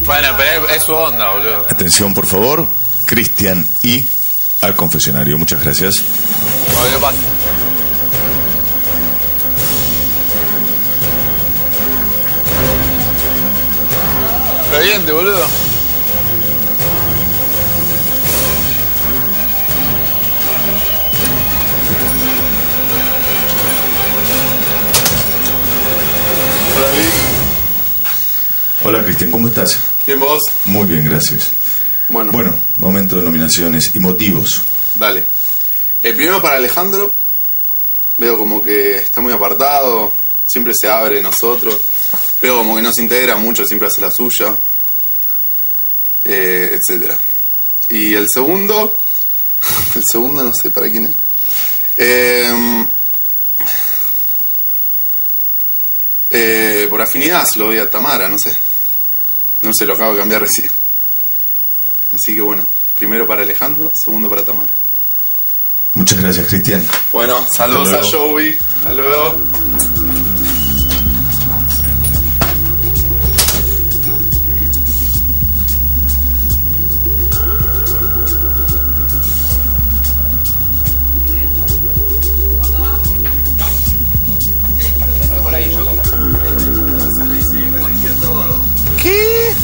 Bueno, pero es su onda, boludo. Atención, por favor. Cristian y al confesionario. Muchas gracias. Boludo, pasa. Reviente, boludo. Hola, Cristian, ¿cómo estás? Bien, vos. Muy bien, gracias. Bueno, Momento de nominaciones y motivos. dale. Primero para Alejandro. Veo como que está muy apartado. Siempre se abre nosotros. Veo como que no se integra mucho, siempre hace la suya. Etcétera. Y el segundo. El segundo no sé para quién es. Por afinidad se lo doy a Tamara, no sé. No se lo acabo de cambiar recién. Así que bueno, primero para Alejandro, segundo para Tamara. Muchas gracias, Cristian. Bueno, saludos a Joey. Hasta luego. ¿Qué?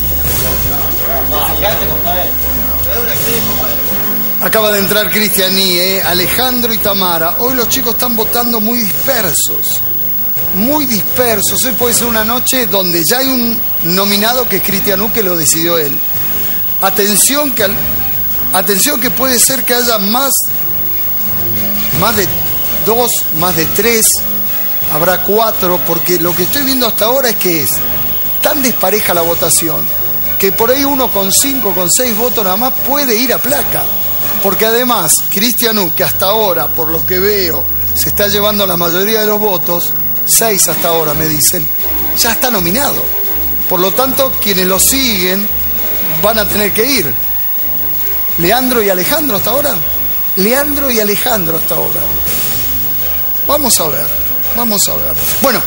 Acaba de entrar Cristian y Alejandro y Tamara. Hoy los chicos están votando muy dispersos. Muy dispersos. Hoy puede ser una noche donde ya hay un nominado que es Cristian U, que lo decidió él. Atención que puede ser que haya más de 2, más de 3, habrá 4, porque lo que estoy viendo hasta ahora es que es tan despareja la votación que por ahí uno con 5, con 6 votos nada más puede ir a placa. Porque además, Cristian U, que hasta ahora, por lo que veo, se está llevando la mayoría de los votos, 6 hasta ahora me dicen, ya está nominado. Por lo tanto, quienes lo siguen van a tener que ir. ¿Leandro y Alejandro hasta ahora? Leandro y Alejandro hasta ahora. Vamos a ver. Bueno,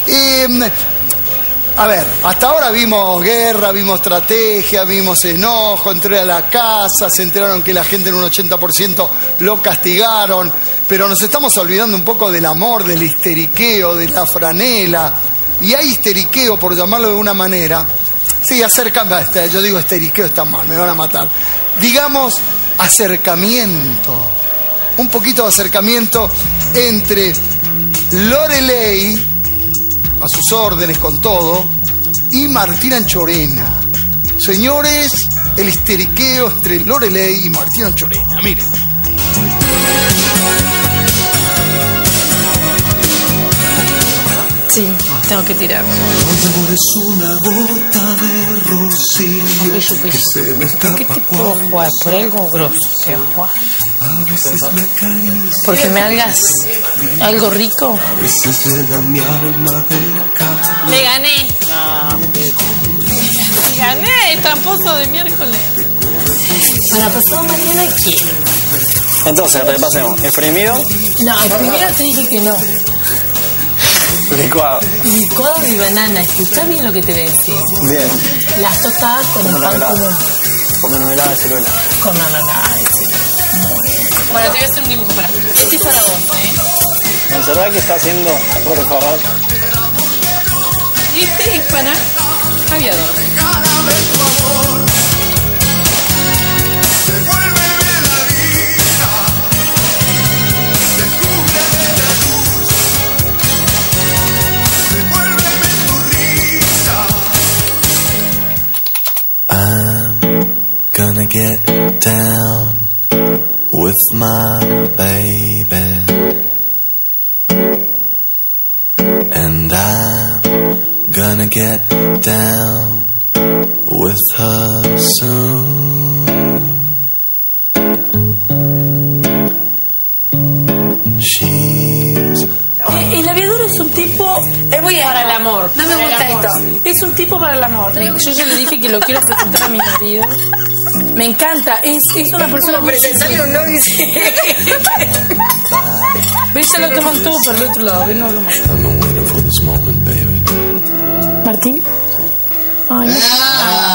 a ver, hasta ahora vimos guerra, vimos estrategia, vimos enojo, entré a la casa, se enteraron que la gente en un 80% lo castigaron, pero nos estamos olvidando un poco del amor, del histeriqueo, de la franela, y hay histeriqueo, por llamarlo de una manera. Sí, acercamiento, yo digo histeriqueo está mal, me van a matar. Digamos, acercamiento, un poquito de acercamiento entre Loreley, a sus órdenes con todo, y Martín Anchorena. Señores, el histeriqueo entre Loreley y Martín Anchorena. Miren. Sí, tengo que tirar. Es una gota de rocío que se me escapa. ¿Por qué te puedo jugar? Por algo grosso. A veces me acaricia. Porque me hagas algo rico. A veces llena mi alma de calor. Le gané. Gané, tramposo de miércoles. Para pasado mañana, ¿qué? Entonces, repasemos. ¿Exprimido? No, el primero te dije que no. Licuado. Licuado y banana. Escuchá bien lo que te voy a decir. Bien. Las tostadas con el pan común. Con mermelada de ciruela. Con ananá. Bueno, te voy a hacer un dibujo para. Este es para vos, ¿Observás que está haciendo, por favor? Y este es para aviador. I'm gonna get down with my baby, and I'm gonna get down with her soon. She's El aviador es un tipo para el amor. No me gusta esto. Es un tipo para el amor. Yo ya le dije que lo quiero presentar a mi marido. Me encanta. Es una persona muy presentarle un novio. ¿Ves? Ya lo toman todo para el otro lado. ¿Ves? No hablo más. I'm waiting for this moment, baby. ¿Martín? Ay, no.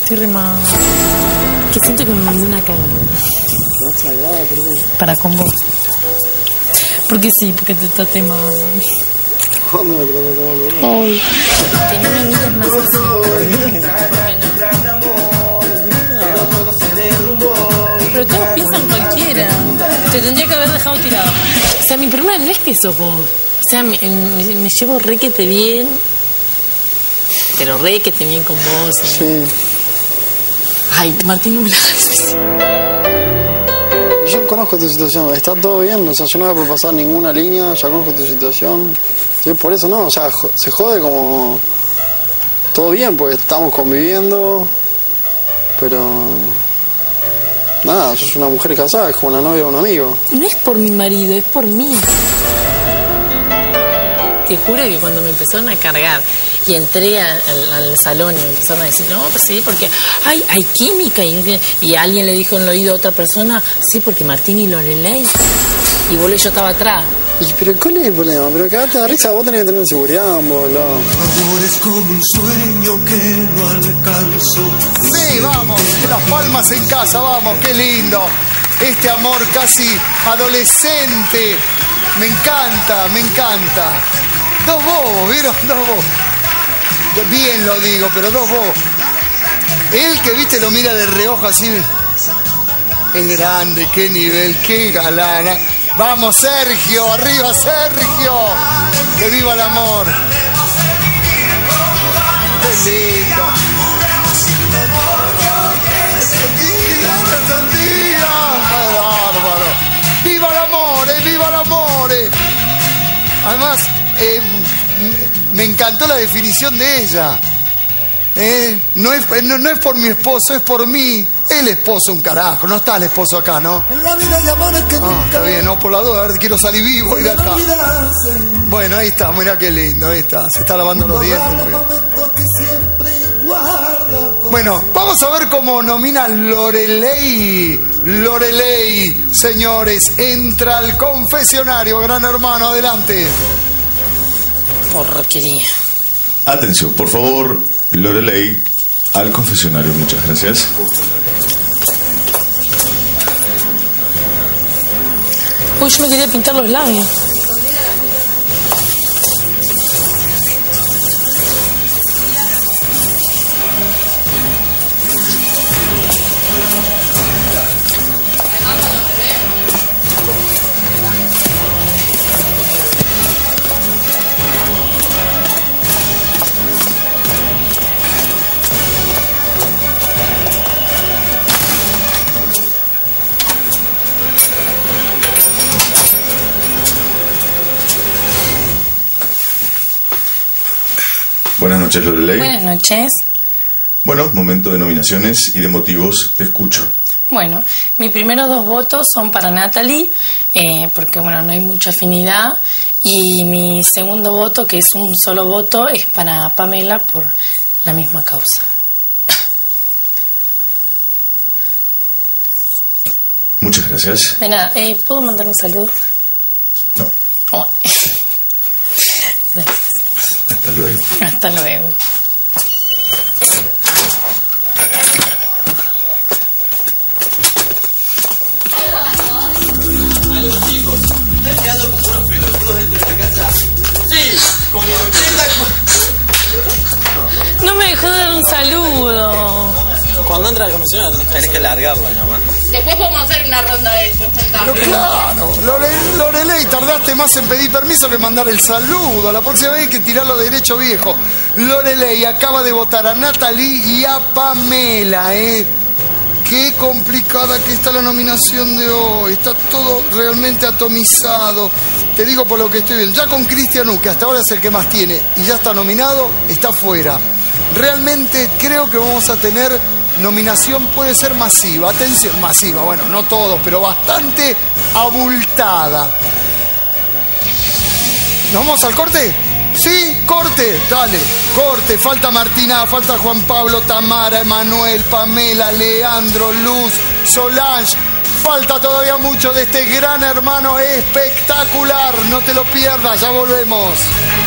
estoy re mal. Que siento que me mandé una cagada. No te agrada, ¿por qué? Para con vos. Porque sí, porque te traté mal. ¿Cuándo me trataste mal, boludo? Ay, que no me mires más así. ¿Por qué no? Pero todos piensan cualquiera. Te tendría que haber dejado tirado. O sea, mi problema no es que sos vos. O sea, me llevo requete bien. Pero requete bien con vos. ¿Eh? Sí. Ay, Martín Nublar. Yo conozco tu situación, está todo bien, o sea, yo no voy a pasar ninguna línea, ya conozco tu situación. Sí, por eso no, o sea, se jode como todo bien, pues estamos conviviendo, pero nada, sos una mujer casada, es como la novia de un amigo. No es por mi marido, es por mí. Te juro que cuando me empezaron a cargar y entré al salón y me empezaron a decir, no, pues sí, porque hay química. Y alguien le dijo en el oído a otra persona, sí, porque Martín y Loreley. Y vos y yo estaba atrás. Pero ¿cuál es el problema? Pero cagate de risa, vos tenés que tener seguridad, boludo. Amor es como un sueño que no alcanzo. Sí, vamos, las palmas en casa, vamos, qué lindo. Este amor casi adolescente. Me encanta, me encanta. Dos bobos, ¿vieron? Dos bobos. Bien lo digo, pero dos bobos. Él que, viste, lo mira de reojo así. Es grande, qué nivel, qué galana. Vamos, Sergio, arriba, Sergio. Que viva el amor. Qué lindo. Qué bárbaro. Viva el amor, viva el amor. Además, me encantó la definición de ella. No es por mi esposo, es por mí. El esposo, un carajo. No está el esposo acá, ¿no? En la vida hay amores que nunca. Está bien, no por la duda. A ver, quiero salir vivo y de acá. Bueno, ahí está, mira qué lindo, ahí está. Se está lavando los dientes. Muy bien. Bueno, vamos a ver cómo nomina Loreley. Loreley, señores, entra al confesionario. Gran Hermano, adelante. Porquería. Atención, por favor, Loreley, al confesionario. Muchas gracias. Uy, yo me quería pintar los labios. Buenas noches, Loreley. Buenas noches. Bueno, momento de nominaciones y de motivos. Te escucho. Bueno, mis primeros dos votos son para Natalie, porque bueno, no hay mucha afinidad. Y mi segundo voto, que es un solo voto, es para Pamela por la misma causa. Muchas gracias. De nada, ¿puedo mandar un saludo? No. Oh. Gracias. Hasta luego. Hasta luego. No me dejó dar un saludo. Cuando entra al confesionario tenés que largarlo nomás. Después podemos hacer una ronda de porcentaje. Pero claro, Loreley, tardaste más en pedir permiso que mandar el saludo. La próxima vez hay que tirarlo derecho, viejo. Loreley acaba de votar a Natalie y a Pamela, Qué complicada que está la nominación de hoy. Está todo realmente atomizado. Te digo por lo que estoy viendo. Ya con Cristian U, que hasta ahora es el que más tiene y ya está nominado, está fuera. Realmente creo que vamos a tener nominación, puede ser masiva. Atención, masiva, bueno, no todos, pero bastante abultada. ¿Nos vamos al corte? ¿Sí? Corte, dale, corte. Falta Martina, falta Juan Pablo, Tamara, Emanuel, Pamela, Leandro, Luz, Solange. Falta todavía mucho de este Gran Hermano espectacular. No te lo pierdas, ya volvemos.